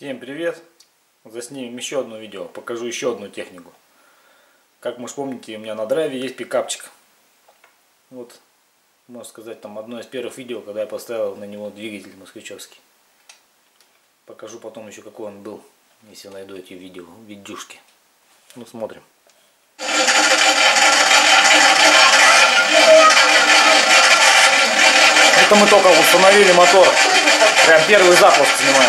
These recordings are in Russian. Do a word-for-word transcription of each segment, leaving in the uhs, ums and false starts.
Всем привет! Заснимем еще одно видео, покажу еще одну технику. Как вы помните, у меня на драйве есть пикапчик. Вот, можно сказать, там одно из первых видео, когда я поставил на него двигатель москвичевский. Покажу потом еще, какой он был, если найду эти видео, видюшки. Ну, смотрим. Это мы только установили мотор. Прям первый запуск снимаем.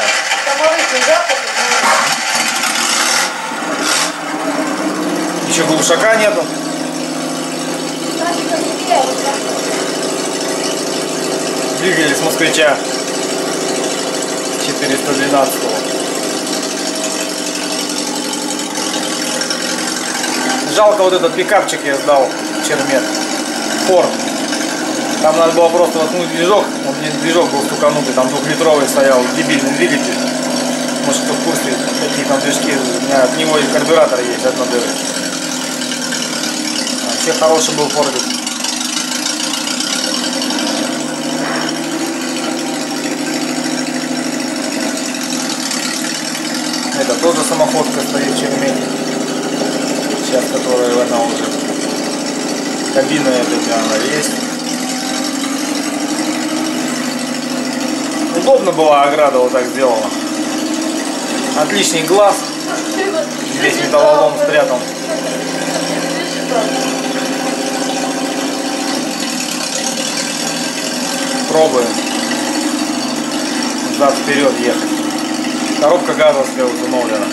Еще глушака нету. Двигались с москвича четыреста двенадцатого. Жалко, вот этот пикапчик я сдал Чермет. Форд. Там надо было просто воткнуть движок. Он мне движок был стуканутый, там двухлитровый стоял, дебильный двигатель. Может, кто в курсе, какие там движки. У меня от него и карбюратор есть, одна дыра. Вообще хороший был Фордик. Это тоже самоходка стоит в Чермете. Сейчас, которая она уже. Кабина эта у меня она есть. Удобно была ограда, вот так сделана. Отличный глаз. Весь металлолом спрятан. Пробуем. Зад вперед ехать. Коробка газовская установлена.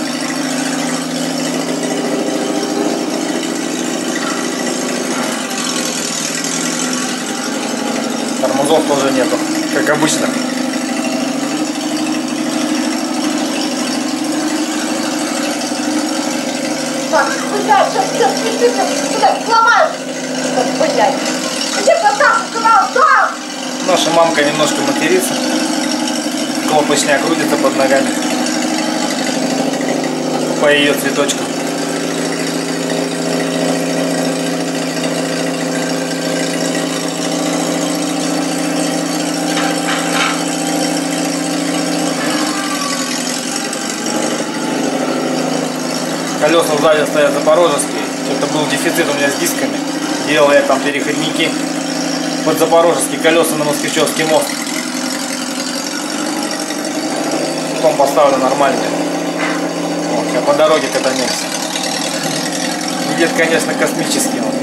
Тормозов тоже нету, как обычно. Наша мамка немножко матерится. Колпачня крутится под ногами. По ее цветочкам. Колеса сзади стоят запорожские. Это был дефицит у меня с дисками. Делал я там переходники под запорожские колеса на москвичевский мост. Потом поставлю нормальные. Вот, сейчас по дороге катаемся. Видит, конечно, космический он.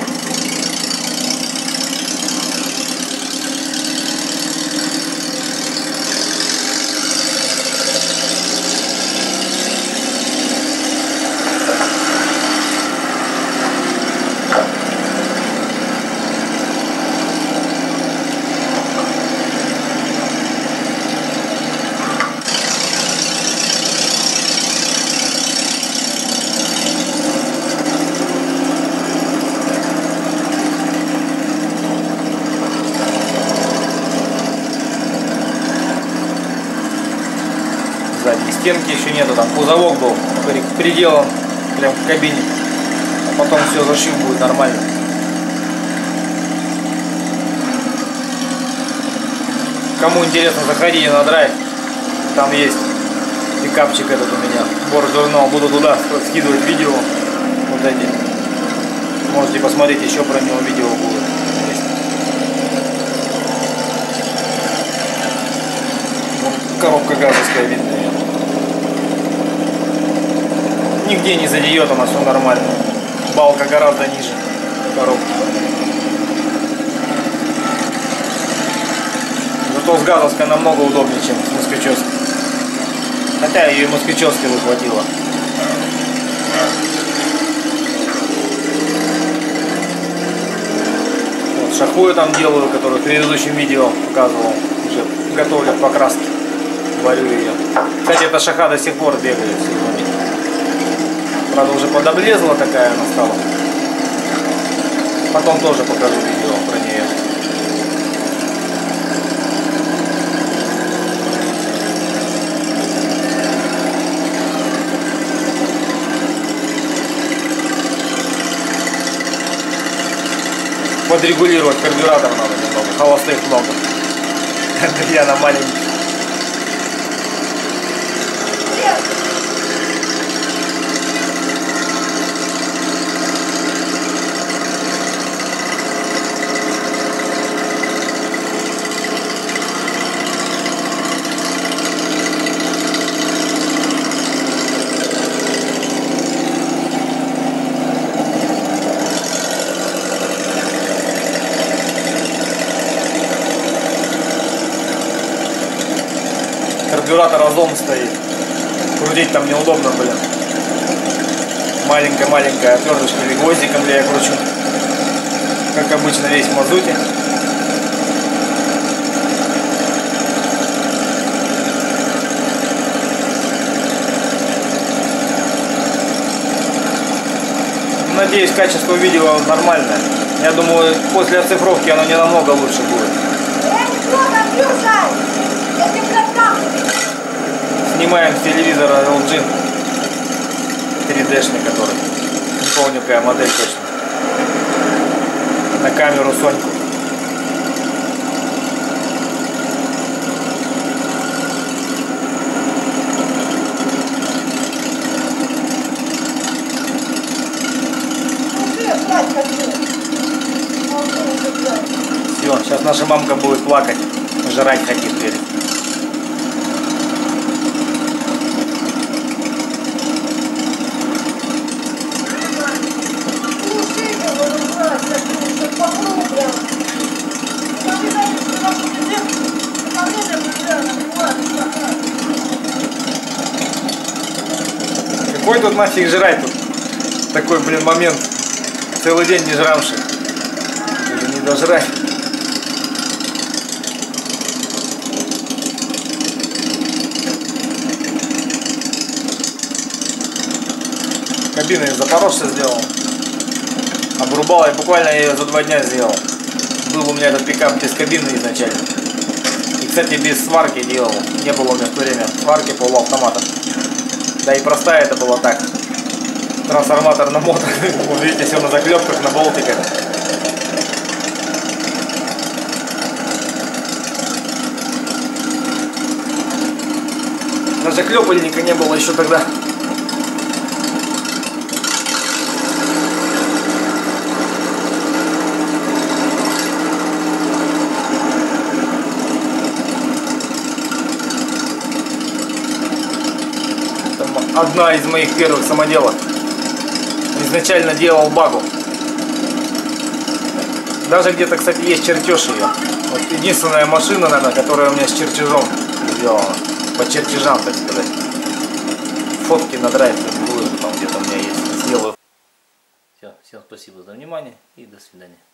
Задней стенки еще нету, там кузовок был приделан прям к кабине, а потом все зашив будет нормально. Кому интересно, заходите на драйв, там есть пикапчик этот у меня, борт-журнал, буду туда скидывать видео, вот эти, можете посмотреть, еще про него видео будет. Коробка газовская видна. Нигде не задеет, она все нормально. Балка гораздо ниже коробки. Зато с газовской намного удобнее, чем с москвичевской. Хотя ее и москвичевской выхватило. Вот шаху я там делаю, которую в предыдущем видео показывал. Уже готовлю к покраске. Варю ее. Кстати, эта шаха до сих пор бегает в сезоне. Правда, уже подоблезла такая она стала. Потом тоже покажу видео про нее. Подрегулировать карбюратор надо немного. Холостых много. Я на маленький. карбюратор Озон стоит. Крутить там неудобно, блин. Маленькая-маленькая отверточка или гвоздиком я кручу. Как обычно весь в мазуте. Надеюсь, качество видео нормальное. Я думаю, после оцифровки оно не намного лучше будет. Снимаем с телевизора эл джи три дэ-шный, который. Не помню, какая модель точно. На камеру Соньку. Все, сейчас наша мамка будет плакать, жрать хотит верить. Какой тут нафиг жрать тут? Такой, блин, момент. Целый день не жрамши. Уже не дожрать. Кабину из Запорожца сделал. Обрубал, я буквально ее за два дня сделал. Был у меня этот пикап без кабины изначально. И, кстати, без сварки делал. Не было у меня в то время сварки полуавтомата. Да и простая это было так. Трансформатор на мотор. Вот видите, все на заклепках, на болтиках. Даже клепальника не было еще тогда. Одна из моих первых самоделок. Изначально делал багу. Даже где-то, кстати, есть чертеж ее. Вот единственная машина, наверное, которая у меня с чертежом сделана. По чертежам, так сказать. Фотки на драйв выложу, там где-то у меня есть. Сделаю. Все, всем спасибо за внимание и до свидания.